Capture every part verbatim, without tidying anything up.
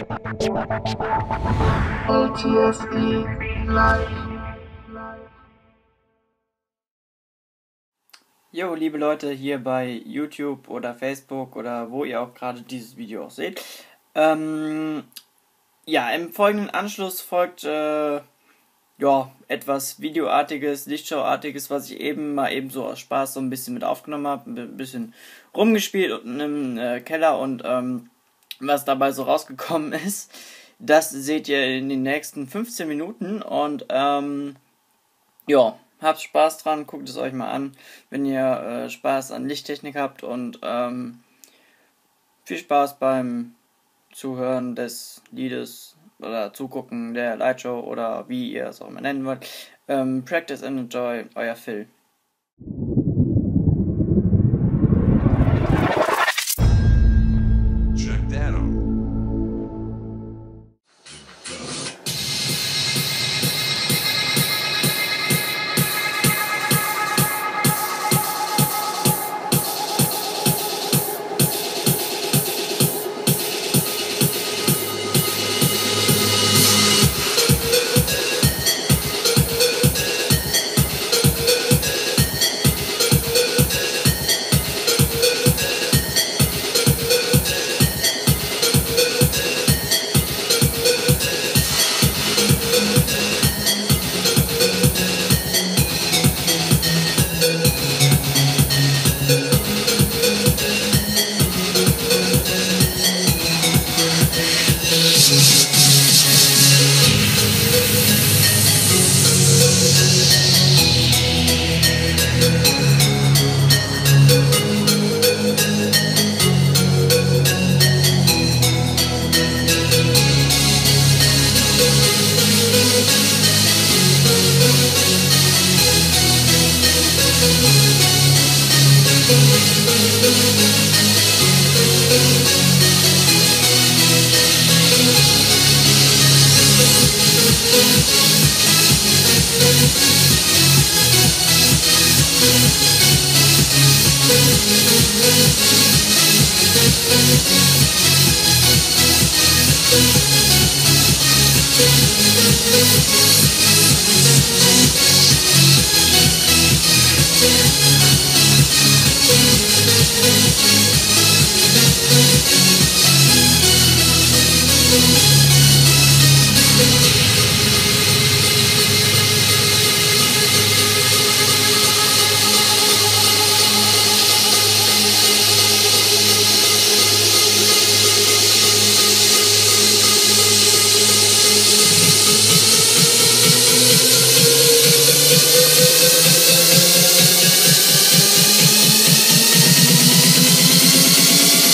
L T S E Live. Jo, liebe Leute hier bei YouTube oder Facebook oder wo ihr auch gerade dieses Video auch seht. Ähm, ja, im folgenden Anschluss folgt äh, ja, etwas Videoartiges, Lichtschauartiges, was ich eben mal eben so aus Spaß so ein bisschen mit aufgenommen habe, ein bisschen rumgespielt unten im äh, Keller und ähm, was dabei so rausgekommen ist, das seht ihr in den nächsten fünfzehn Minuten und ähm, ja, habt Spaß dran, guckt es euch mal an, wenn ihr äh, Spaß an Lichttechnik habt und ähm, viel Spaß beim Zuhören des Liedes oder Zugucken der Lightshow oder wie ihr es auch mal nennen wollt. Ähm, practice and enjoy, euer Phil. Check that out.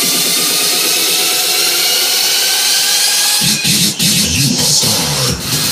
You are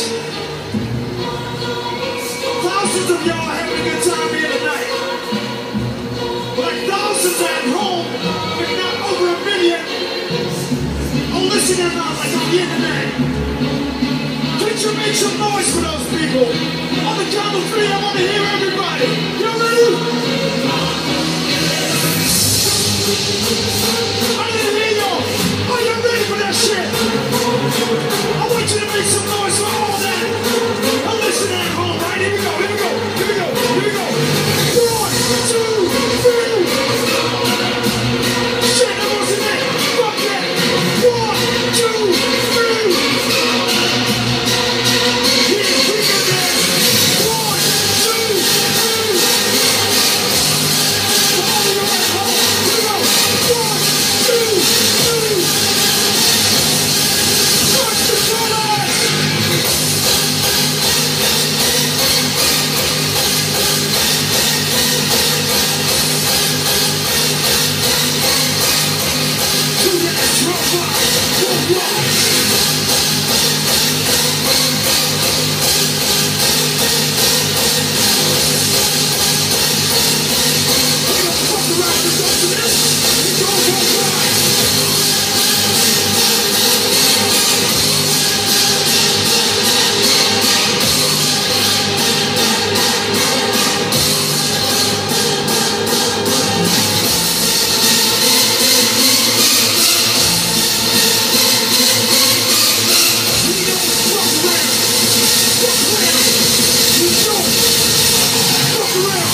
Thousands of y'all are having a good time here tonight. Like thousands at home, if not over a million, are listening out like I'm here tonight. Could you make some noise for those people? On the count of three, I want to hear everybody. Y'all ready? I didn't hear y'all. Are you ready for that shit? I want you to make some noise for all that. Now listen at home, right? Here we go, here we go, here we go, here we go. One, two, three. Shit, that wasn't it. Fuck that. One, two, three. Yeah, we got that. One, two, three. All of you at home, here we go. One, two, three. Watch the colors. To that drum rock, drum rock. We don't fuck around and go to this. We go worldwide. We don't fuck around. Fuck around. We don't fuck around.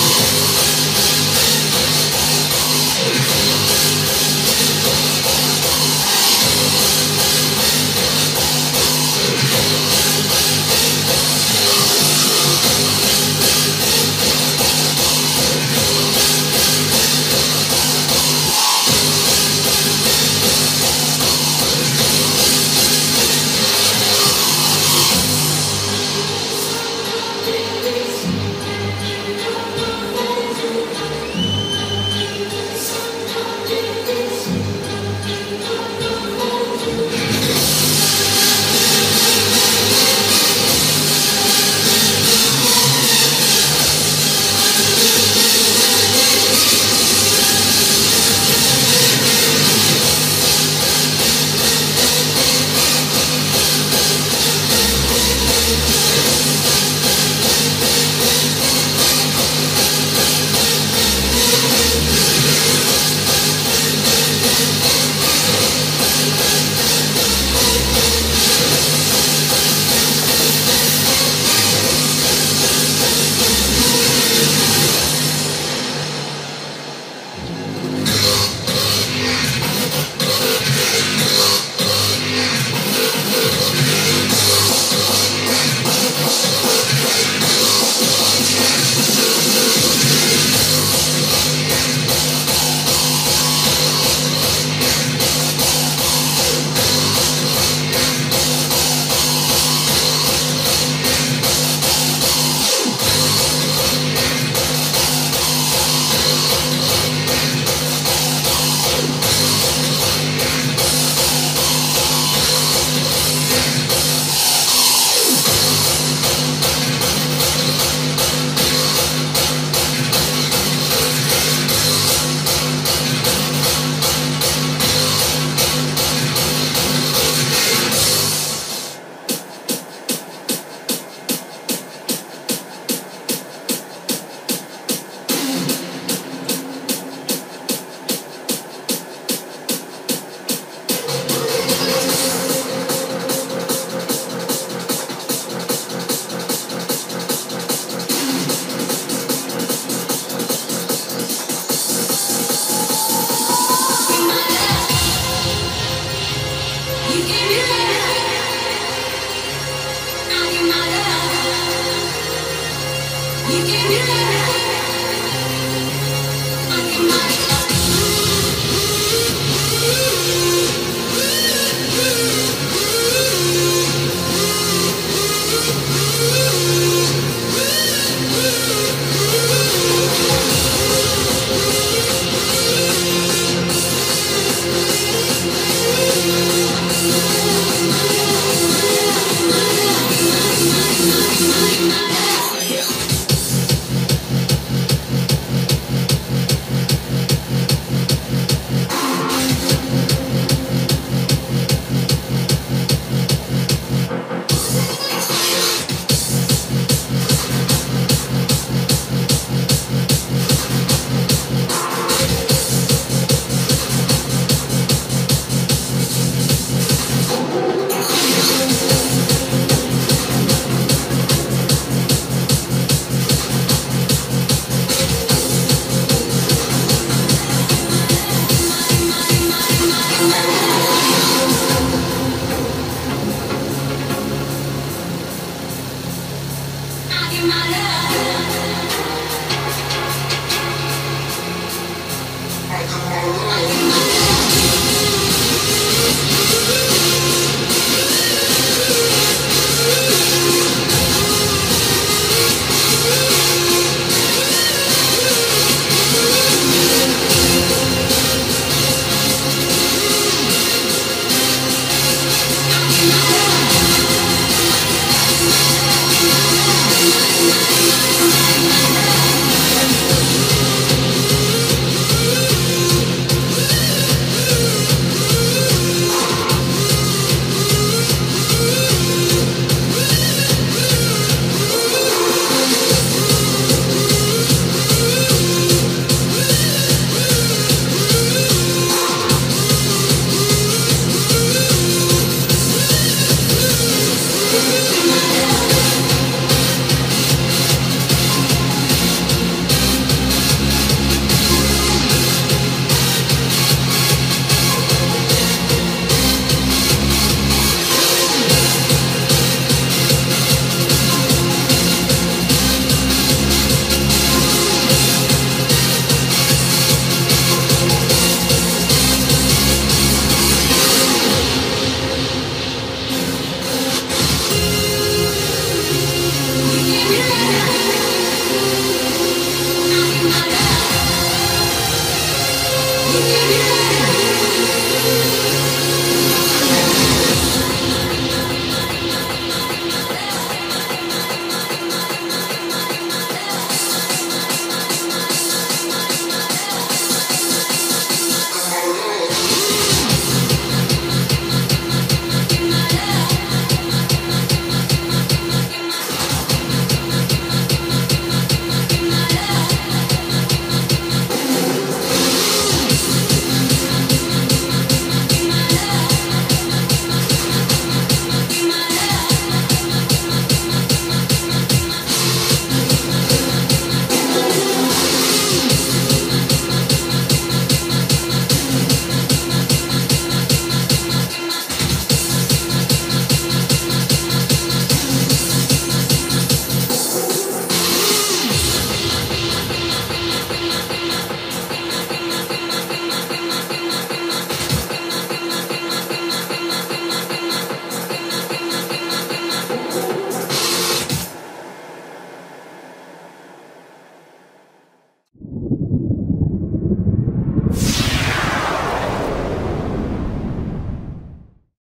You give me love.